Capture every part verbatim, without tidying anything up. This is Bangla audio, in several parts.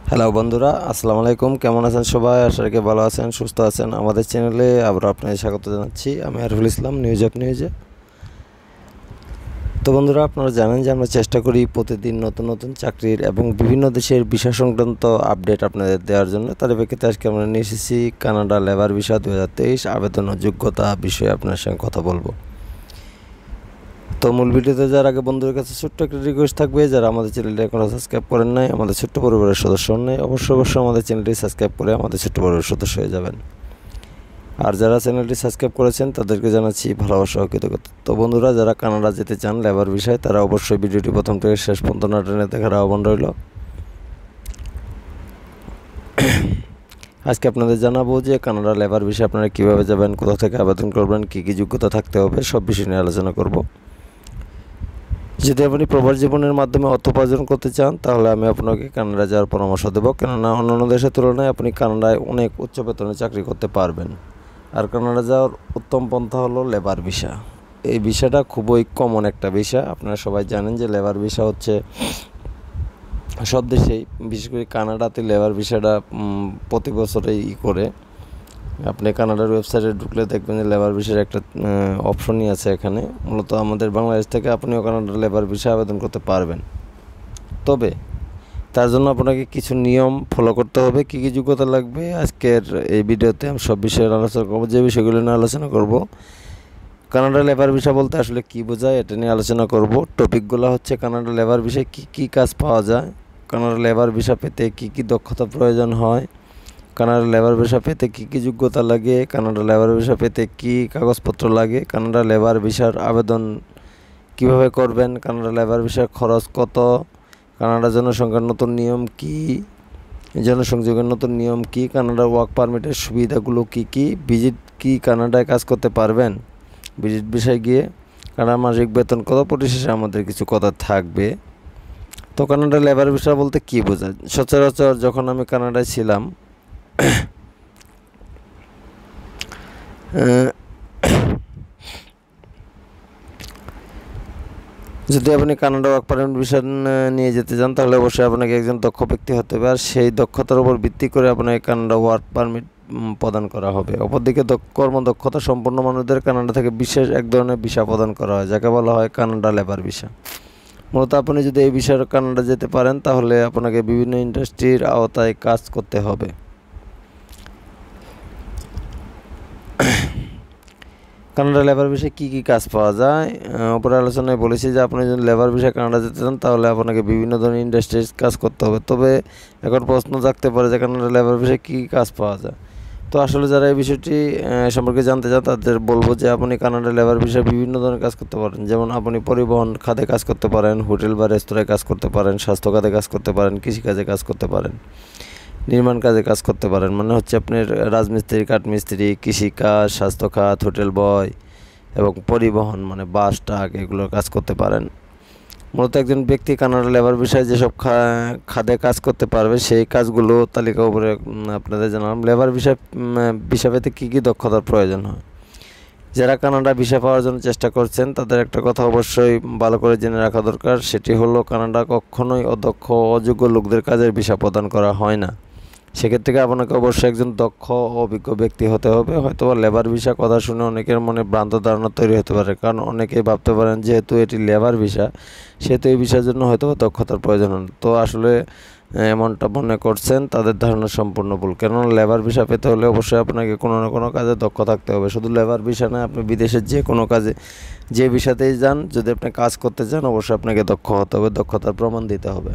হ্যালো বন্ধুরা, আসসালামু আলাইকুম। কেমন আছেন সবাই? আশা করি ভালো আছেন, সুস্থ আছেন। আমাদের চ্যানেলে আবার আপনাদের স্বাগত জানাচ্ছি। আমি আরফুল ইসলাম, নিউজ অফ নিউজে। তো বন্ধুরা, আপনারা জানেন যে আমরা চেষ্টা করি প্রতিদিন নতুন নতুন চাকরির এবং বিভিন্ন দেশের ভিসা সংক্রান্ত আপডেট আপনাদের দেওয়ার জন্য। তার প্রেক্ষিতে আজকে আমরা নিয়ে এসেছি কানাডা লেবার ভিসা দু হাজার তেইশ আবেদন ও যোগ্যতা বিষয়ে আপনার সঙ্গে কথা বলবো। তো মূল ভিডিওতে যাওয়ার আগে বন্ধুদের কাছে ছোট্ট একটা রিকোয়েস্ট থাকবে, যারা আমাদের চ্যানেলটি এখনও সাবস্ক্রাইব করেন নাই, আমাদের ছোট্ট পরিবারের সদস্য নেই, অবশ্যই অবশ্যই আমাদের চ্যানেলটি সাবস্ক্রাইব করে আমাদের ছোট্ট পরিবারের সদস্য হয়ে যাবেন। আর যারা চ্যানেলটি সাবস্ক্রাইব করেছেন তাদেরকে জানাচ্ছি ভালোবাসা ও কৃতজ্ঞতা। তো বন্ধুরা, যারা কানাডা যেতে চান লেবার বিষয়ে, তারা অবশ্যই ভিডিওটি প্রথম থেকে শেষ পর্যন্ত না টেনে দেখার আহ্বান রইল। আজকে আপনাদের জানাবো যে কানাডা লেবার বিষয়ে আপনারা কীভাবে যাবেন, কোথা থেকে আবেদন করবেন, কী কী যোগ্যতা থাকতে হবে, সব বিষয় নিয়ে আলোচনা করব। যদি আপনি প্রবাস জীবনের মাধ্যমে অর্থ উপার্জন করতে চান, তাহলে আমি আপনাকে কানাডা যাওয়ার পরামর্শ দেব। কেননা অন্যান্য দেশের তুলনায় আপনি কানাডায় অনেক উচ্চ বেতনে চাকরি করতে পারবেন। আর কানাডা যাওয়ার উত্তম পন্থা হলো লেবার ভিসা। এই ভিসাটা খুবই কমন একটা ভিসা। আপনারা সবাই জানেন যে লেবার ভিসা হচ্ছে সব দেশেই, বিশেষ করে কানাডাতে লেবার ভিসাটা প্রতি বছরেই ই করে। আপনি কানাডার ওয়েবসাইটে ঢুকলে দেখবেন যে লেবার ভিসার একটা অপশনই আছে এখানে। মূলত আমাদের বাংলাদেশ থেকে আপনিও কানাডার লেবার ভিসা আবেদন করতে পারবেন। তবে তার জন্য আপনাকে কিছু নিয়ম ফলো করতে হবে। কী কী যোগ্যতা লাগবে আজকের এই ভিডিওতে আমি সব বিষয়ের আলোচনা করব। যে বিষয়গুলো নিয়ে আলোচনা করব, কানাডা লেবার ভিসা বলতে আসলে কী বোঝায়, এটা নিয়ে আলোচনা করব। টপিকগুলো হচ্ছে কানাডা লেবার ভিসায় কী কী কাজ পাওয়া যায়, কানাডা লেবার ভিসা পেতে কী কী দক্ষতা প্রয়োজন হয়, কানাডা লেবার ভিসা পেতে কী কী যোগ্যতা লাগে, কানাডা লেবার ভিসা পেতে কী কাগজপত্র লাগে, কানাডা লেবার ভিসার আবেদন কিভাবে করবেন, কানাডা লেবার ভিসার খরচ কত, কানাডা জনসংখ্যার নতুন নিয়ম কী, জনসংযোগের নতুন নিয়ম কী, কানাডা ওয়ার্ক পারমিটের সুবিধাগুলো কী কী, ভিজিট কি কানাডায় কাজ করতে পারবেন, ভিজিট ভিসায় গিয়ে কানাডার মাসিক বেতন কত, পরিশেষে আমাদের কিছু কথা থাকবে। তো কানাডা লেবার ভিসা বলতে কী বোঝায়? সচরাচর যখন আমি কানাডায় ছিলাম, যদি আপনি কানাডা ওয়ার্ক পারমিট ভিসা নিয়ে যেতে চান, তাহলে অবশ্যই আপনাকে একজন দক্ষ ব্যক্তি হতে হবে। আর সেই দক্ষতার উপর ভিত্তি করে আপনাকে কানাডা ওয়ার্ক পারমিট প্রদান করা হবে। অপরদিকে কর্মদক্ষতা সম্পন্ন মানুষদের কানাডা থেকে বিশেষ এক ধরনের ভিসা প্রদান করা হয়, যাকে বলা হয় কানাডা লেবার ভিসা। মূলত আপনি যদি এই ভিসায় কানাডা যেতে পারেন, তাহলে আপনাকে বিভিন্ন ইন্ডাস্ট্রির আওতায় কাজ করতে হবে। কানাডা লেবার ভিসায় কী কী কাজ পাওয়া যায়, উপরে আলোচনায় বলেছি যে আপনি যদি লেবার ভিসায় কানাডা যেতে চান, তাহলে আপনাকে বিভিন্ন ধরনের ইন্ডাস্ট্রিজ কাজ করতে হবে। তবে এখন প্রশ্ন থাকতে পারে যে কানাডা লেবার ভিসায় কী কী কাজ পাওয়া যায়। তো আসলে যারা এই বিষয়টি সম্পর্কে জানতে চান, তাদের বলবো যে আপনি কানাডা লেবার ভিসায় বিভিন্ন ধরনের কাজ করতে পারেন। যেমন আপনি পরিবহন খাতে কাজ করতে পারেন, হোটেল বা রেস্তোরাঁয় কাজ করতে পারেন, স্বাস্থ্য খাতে কাজ করতে পারেন, কৃষিকাজে কাজ করতে পারেন, নির্মাণ কাজে কাজ করতে পারেন। মানে হচ্ছে আপনার রাজমিস্ত্রি, কাঠমিস্ত্রি, কৃষিকাজ, স্বাস্থ্য খাত, হোটেল বয় এবং পরিবহন মানে বাস, ট্রাক, এগুলোর কাজ করতে পারেন। মূলত একজন ব্যক্তি কানাডা লেবার ভিসায় যেসব খাতে কাজ করতে পারবে, সেই কাজগুলো তালিকা উপরে আপনাদের জানালাম। লেবার ভিসা ভিসা পেতে কী কী দক্ষতার প্রয়োজন হয়? যারা কানাডা ভিসা পাওয়ার জন্য চেষ্টা করছেন, তাদের একটা কথা অবশ্যই ভালো করে জেনে রাখা দরকার। সেটি হলো কানাডা কখনোই অদক্ষ অযোগ্য লোকদের কাজের ভিসা প্রদান করা হয় না। সেক্ষেত্রে আপনাকে অবশ্যই একজন দক্ষ অভিজ্ঞ ব্যক্তি হতে হবে। হয়তো লেবার ভিসা কথা শুনে অনেকের মনে ভ্রান্ত ধারণা তৈরি হতে পারে, কারণ অনেকেই ভাবতে পারেন যেহেতু এটি লেবার ভিসা, সেহেতু এই ভিসার জন্য হয়তো দক্ষতার প্রয়োজন হয়। তো আসলে এমনটা মনে করছেন, তাদের ধারণা সম্পূর্ণ ভুল। কেননা লেবার ভিসা পেতে হলে অবশ্যই আপনাকে কোনো না কোনো কাজে দক্ষ থাকতে হবে। শুধু লেবার ভিসা না, আপনি বিদেশের যে কোনো কাজে যে ভিসাতেই যান, যদি আপনি কাজ করতে চান, অবশ্যই আপনাকে দক্ষ হতে হবে, দক্ষতার প্রমাণ দিতে হবে।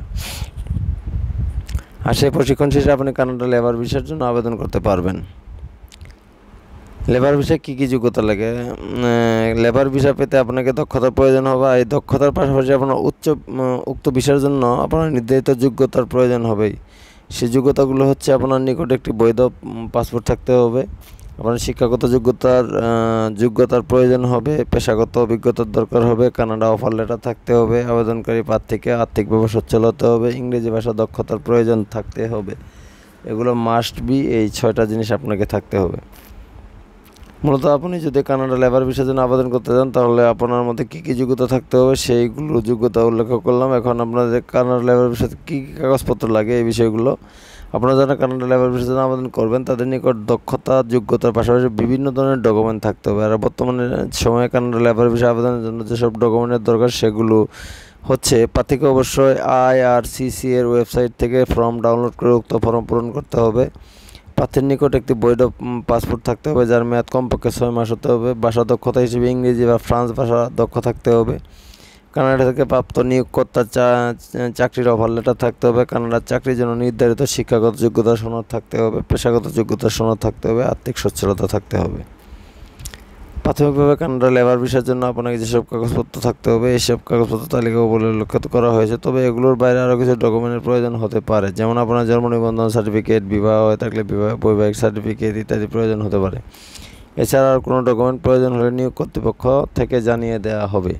আর সেই প্রশিক্ষণ শেষে আপনি কানাডা লেবার ভিসার জন্য আবেদন করতে পারবেন। লেবার ভিসায় কী কী যোগ্যতা লাগে? লেবার ভিসা পেতে আপনাকে দক্ষতার প্রয়োজন হবে। এই দক্ষতার পাশাপাশি আপনার উচ্চ উক্ত ভিসার জন্য আপনার নির্ধারিত যোগ্যতার প্রয়োজন হবেই। সেই যোগ্যতাগুলো হচ্ছে আপনার নিকট একটি বৈধ পাসপোর্ট থাকতে হবে, আপনার শিক্ষাগত যোগ্যতার যোগ্যতার প্রয়োজন হবে, পেশাগত অভিজ্ঞতার দরকার হবে, কানাডা অফার লেটার থাকতে হবে, আবেদনকারী প্রার্থীকে আর্থিকভাবে সচ্ছল হতে হবে, ইংরেজি ভাষা দক্ষতার প্রয়োজন থাকতে হবে। এগুলো মাস্ট বি, এই ছয়টা জিনিস আপনাকে থাকতে হবে। মূলত আপনি যদি কানাডা লেবার ভিসার জন্য আবেদন করতে চান তাহলে আপনার মধ্যে কী কী যোগ্যতা থাকতে হবে সেইগুলো যোগ্যতা উল্লেখ করলাম। এখন আপনাদের কানাডা লেবার ভিসাতে কী কী কাগজপত্র লাগে এই বিষয়গুলো আপনারা যারা কানাডা লেবার ভিসার জন্য আবেদন করবেন তাদের নিকট দক্ষতা যোগ্যতার পাশাপাশি বিভিন্ন ধরনের ডকুমেন্ট থাকতে হবে। আর বর্তমানে সময়ে কানাডা লেবার ভিসা আবেদনের জন্য যেসব ডকুমেন্টের দরকার সেগুলো হচ্ছে প্রার্থীকে অবশ্যই আইআরসিসি এর ওয়েবসাইট থেকে ফর্ম ডাউনলোড করে উক্ত ফর্ম পূরণ করতে হবে। প্রার্থীর নিকট একটি বৈধ পাসপোর্ট থাকতে হবে যার মেয়াদ কমপক্ষে ছয় মাস হতে হবে। ভাষা দক্ষতা হিসেবে ইংরেজি বা ফ্রান্স ভাষা দক্ষ থাকতে হবে। কানাডা থেকে প্রাপ্ত নিয়োগকর্তার চাকরির অফার লেটার থাকতে হবে। কানাডার চাকরির জন্য নির্ধারিত শিক্ষাগত যোগ্যতা সনদ থাকতে হবে, পেশাগত যোগ্যতা সনদ থাকতে হবে, আর্থিক সচ্ছলতা থাকতে হবে। প্রাথমিকভাবে কানাডা লেবার ভিসার জন্য আপনাকে যেসব কাগজপত্র থাকতে হবে এইসব কাগজপত্র তালিকা বলে উল্লেখ করা হয়েছে, তবে এগুলোর বাইরে আরও কিছু ডকুমেন্টের প্রয়োজন হতে পারে, যেমন আপনার জন্ম নিবন্ধন সার্টিফিকেট, বিবাহ হয়ে থাকলে বিবাহ বৈবাহিক সার্টিফিকেট ইত্যাদি প্রয়োজন হতে পারে। এছাড়া আর কোনো ডকুমেন্ট প্রয়োজন হলে নিয়োগ কর্তৃপক্ষ থেকে জানিয়ে দেওয়া হবে।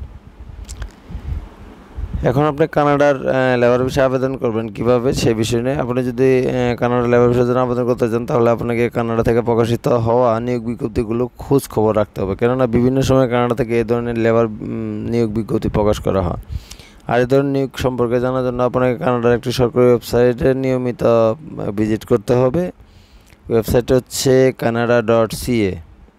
এখন আপনি কানাডার লেবার ভিসা আবেদন করবেন কিভাবে সেই বিষয় নিয়ে। আপনি যদি কানাডা লেবার ভিসার জন্য আবেদন করতে চান তাহলে আপনাকে কানাডা থেকে প্রকাশিত হওয়া নিয়োগ বিজ্ঞপ্তিগুলো খোঁজ খবর রাখতে হবে, কেননা বিভিন্ন সময় কানাডা থেকে এই ধরনের লেবার নিয়োগ বিজ্ঞপ্তি প্রকাশ করা হয়। আর এই ধরনের নিয়োগ সম্পর্কে জানার জন্য আপনাকে কানাডার একটি সরকারি ওয়েবসাইটে নিয়মিত ভিজিট করতে হবে। ওয়েবসাইটটা হচ্ছে কানাডা ডট সিএ।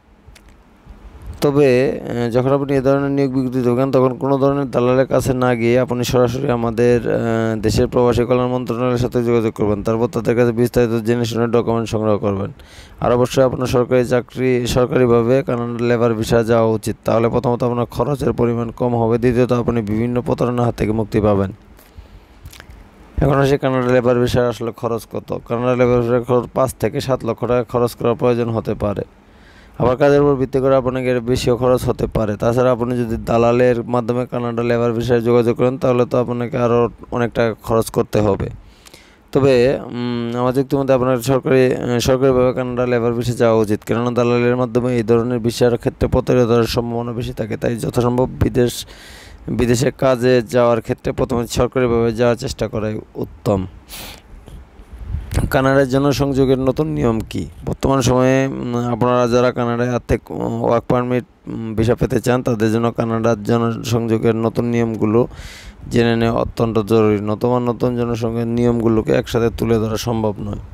তবে যখন আপনি এ ধরনের নিয়োগ বিজ্ঞপ্তি দেবেন তখন কোনো ধরনের দালালের কাছে না গিয়ে আপনি সরাসরি আমাদের দেশের প্রবাসী কল্যাণ মন্ত্রণালয়ের সাথে যোগাযোগ করবেন। তারপর তাদের কাছে বিস্তারিত জেনে শুনে ডকুমেন্ট সংগ্রহ করবেন। আর অবশ্যই আপনার সরকারি চাকরি সরকারিভাবে কানাডা লেবার ভিসা যাওয়া উচিত, তাহলে প্রথমত আপনার খরচের পরিমাণ কম হবে, দ্বিতীয়ত আপনি বিভিন্ন প্রতারণার হাত থেকে মুক্তি পাবেন। এখন আসে কানাডা লেবার ভিসার আসলে খরচ কত। কানাডা লেবার ভিসার খরচ পাঁচ থেকে সাত লক্ষ টাকা খরচ করার প্রয়োজন হতে পারে, আবার কাজের উপর ভিত্তি করে আপনাকে বেশিও খরচ হতে পারে। তাছাড়া আপনি যদি দালালের মাধ্যমে কানাডা লেবার ভিসায় যোগাযোগ করেন তাহলে তো আপনাকে আরও অনেক টাকা খরচ করতে হবে। তবে আমার যুক্তিমতে আপনার সরকারি সরকারিভাবে কানাডা লেবার ভিসা যাওয়া উচিত, কেননা দালালের মাধ্যমে এই ধরনের ভিসার ক্ষেত্রে প্রতারিত হওয়ার সম্ভাবনা বেশি থাকে। তাই যথাসম্ভব বিদেশ বিদেশে কাজে যাওয়ার ক্ষেত্রে প্রথমে সরকারিভাবে যাওয়ার চেষ্টা করাই উত্তম। কানাডার জনসংযোগের নতুন নিয়ম কি? বর্তমান সময়ে আপনারা যারা কানাডায় আর্থিক ওয়ার্ক পারমিট ভিসা পেতে চান তাদের জন্য কানাডার জনসংযোগের নতুন নিয়মগুলো জেনে নেওয়া অত্যন্ত জরুরি। নতুবা নতুন জনসংযোগের নিয়মগুলোকে একসাথে তুলে ধরা সম্ভব নয়।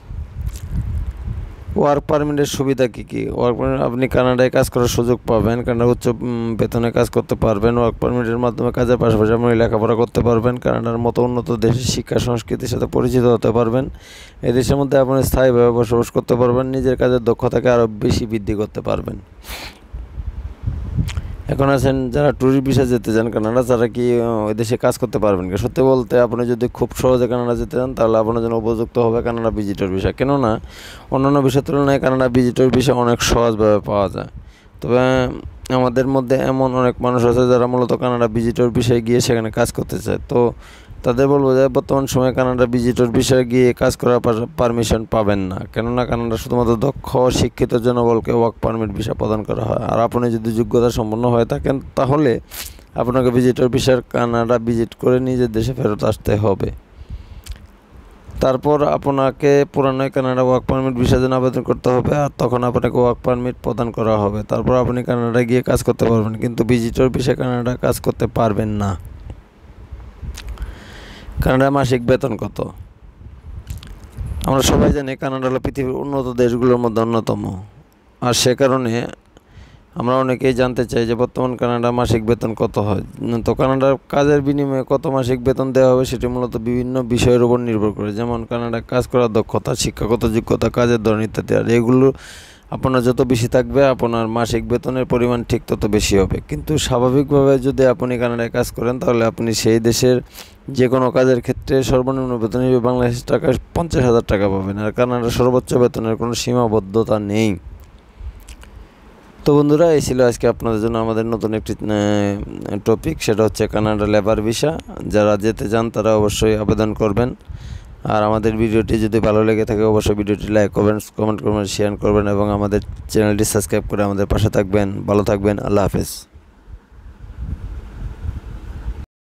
ওয়ার্ক পারমিটের সুবিধা কী কী? ওয়ার্ক পারমিট আপনি কানাডায় কাজ করার সুযোগ পাবেন, কানাডার উচ্চ বেতনে কাজ করতে পারবেন। ওয়ার্ক পারমিটের মাধ্যমে কাজের পাশাপাশি আপনি লেখাপড়া করতে পারবেন, কানাডার মতো উন্নত দেশের শিক্ষা সংস্কৃতির সাথে পরিচিত হতে পারবেন। এই দেশের মধ্যে আপনি স্থায়ীভাবে বসবাস করতে পারবেন, নিজের কাজের দক্ষতাকে আরও বেশি বৃদ্ধি করতে পারবেন। এখন আছেন যারা ট্যুরিস্ট ভিসা যেতে চান কানাডা, যারা কি ওই দেশে কাজ করতে পারবেন কি? সত্যি বলতে আপনি যদি খুব সহজে কানাডা যেতে চান তাহলে আপনার জন্য উপযুক্ত হবে কানাডা ভিজিটর ভিসা, কেননা অন্যান্য ভিসার তুলনায় কানাডা ভিজিটর ভিসা অনেক সহজভাবে পাওয়া যায়। তবে আমাদের মধ্যে এমন অনেক মানুষ আছে যারা মূলত কানাডা ভিজিটর ভিসায় গিয়ে সেখানে কাজ করতে চায়, তো তাদের বলবো যে বর্তমান সময়ে কানাডা ভিজিটর ভিসায় গিয়ে কাজ করার পারমিশন পাবেন না, কেননা কানাডা শুধুমাত্র দক্ষ শিক্ষিত জনবলকে ওয়ার্ক পারমিট ভিসা প্রদান করা হয়। আর আপনি যদি যোগ্যতা সম্পন্ন হয়ে থাকেন তাহলে আপনাকে ভিজিটর ভিসার কানাডা ভিজিট করে নিজের দেশে ফেরত আসতে হবে। তারপর আপনাকে পুরানো কানাডা ওয়ার্ক পারমিট ভিসার জন্য আবেদন করতে হবে, আর তখন আপনাকে ওয়ার্ক পারমিট প্রদান করা হবে। তারপর আপনি কানাডায় গিয়ে কাজ করতে পারবেন, কিন্তু ভিজিটর ভিসায় কানাডা কাজ করতে পারবেন না। কানাডার মাসিক বেতন কত? আমরা সবাই জানি কানাডা হলো পৃথিবীর উন্নত দেশগুলোর মধ্যে অন্যতম, আর সে কারণে আমরা অনেকেই জানতে চাই যে বর্তমান কানাডা মাসিক বেতন কত হয়। তো কানাডার কাজের বিনিময়ে কত মাসিক বেতন দেওয়া হবে সেটি মূলত বিভিন্ন বিষয়ের উপর নির্ভর করে, যেমন কানাডায় কাজ করার দক্ষতা, শিক্ষাগত যোগ্যতা, কাজের ধরন ইত্যাদি। আর এগুলো আপনার যত বেশি থাকবে আপনার মাসিক বেতনের পরিমাণ ঠিক তত বেশি হবে। কিন্তু স্বাভাবিকভাবে যদি আপনি কানাডায় কাজ করেন তাহলে আপনি সেই দেশের যে কোনো কাজের ক্ষেত্রে সর্বনিম্ন বেতন হিসেবে বাংলাদেশ টাকা পঞ্চাশ হাজার টাকা পাবেন, আর কানাডার সর্বোচ্চ বেতনের কোনো সীমাবদ্ধতা নেই। তো বন্ধুরা, এই ছিল আজকে আপনাদের জন্য আমাদের নতুন একটি টপিক, সেটা হচ্ছে কানাডা লেবার ভিসা। যারা যেতে চান তারা অবশ্যই আবেদন করবেন। আর আমাদের ভিডিওটি যদি ভালো লেগে থাকে অবশ্যই ভিডিওটি লাইক করবেন, কমেন্ট করবেন, শেয়ার করবেন এবং আমাদের চ্যানেলটি সাবস্ক্রাইব করে আমাদের পাশে থাকবেন। ভালো থাকবেন। আল্লাহ হাফেজ।